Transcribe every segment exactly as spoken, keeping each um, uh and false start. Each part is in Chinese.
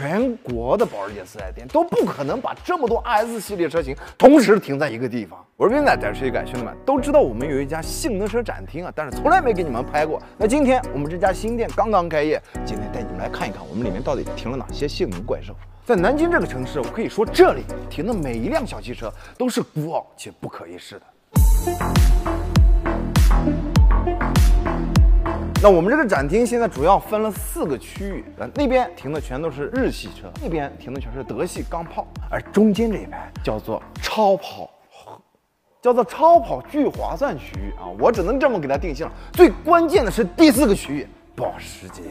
全国的保时捷四 S 店都不可能把这么多 R S 系列车型同时停在一个地方。我是斌仔，在这里感兄弟们都知道我们有一家性能车展厅啊，但是从来没给你们拍过。那今天我们这家新店刚刚开业，今天带你们来看一看我们里面到底停了哪些性能怪兽。在南京这个城市，我可以说这里停的每一辆小汽车都是孤傲且不可一世的。那我们这个展厅现在主要分了四个区域，呃，那边停的全都是日系车，那边停的全是德系钢炮，而中间这一排叫做超跑，叫做超跑巨划算区域啊，我只能这么给它定性了。最关键的是第四个区域，保时捷。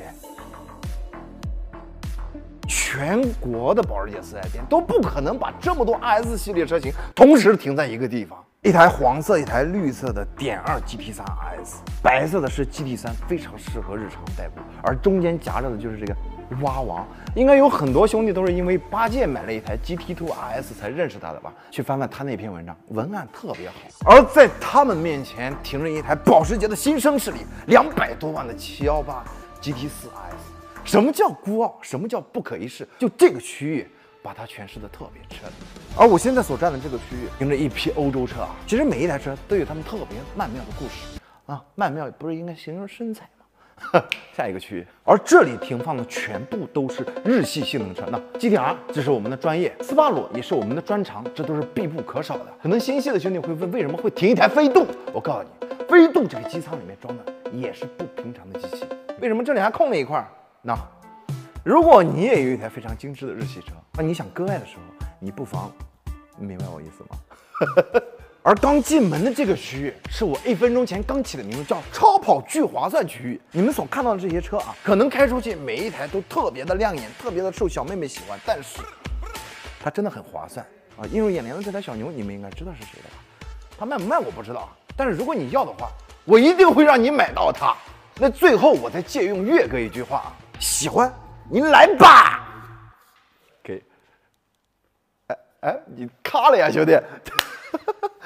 全国的保时捷四 S 店都不可能把这么多 R S 系列车型同时停在一个地方。一台黄色，一台绿色的点二 G T 三 R S， 白色的是 G T 三，非常适合日常代步。而中间夹着的就是这个蛙王，应该有很多兄弟都是因为八戒买了一台 G T 二 R S 才认识他的吧？去翻翻他那篇文章，文案特别好。而在他们面前停着一台保时捷的新生势力，两百多万的七一八 G T 四 R S。什么叫孤傲？什么叫不可一世？就这个区域，把它诠释的特别彻底。而我现在所站的这个区域，停着一批欧洲车啊。其实每一台车都有他们特别曼妙的故事啊。曼妙不是应该形容身材吗？下一个区域，而这里停放的全部都是日系性能车。那 G T R 这是我们的专业，斯巴鲁也是我们的专长，这都是必不可少的。可能新系的兄弟会问，为什么会停一台飞度？我告诉你，飞度这个机舱里面装的也是不平常的机器。为什么这里还空了一块？那，如果你也有一台非常精致的日系车，那你想割爱的时候，你不妨，你明白我意思吗？而刚进门的这个区域，是我一分钟前刚起的名字，叫超跑巨划算区域。你们所看到的这些车啊，可能开出去每一台都特别的亮眼，特别的受小妹妹喜欢，但是它真的很划算啊！映入眼帘的这台小牛，你们应该知道是谁的吧？它卖不卖我不知道，但是如果你要的话，我一定会让你买到它。那最后我再借用岳哥一句话啊，喜欢您来吧。给，哎哎，你卡了呀，兄弟。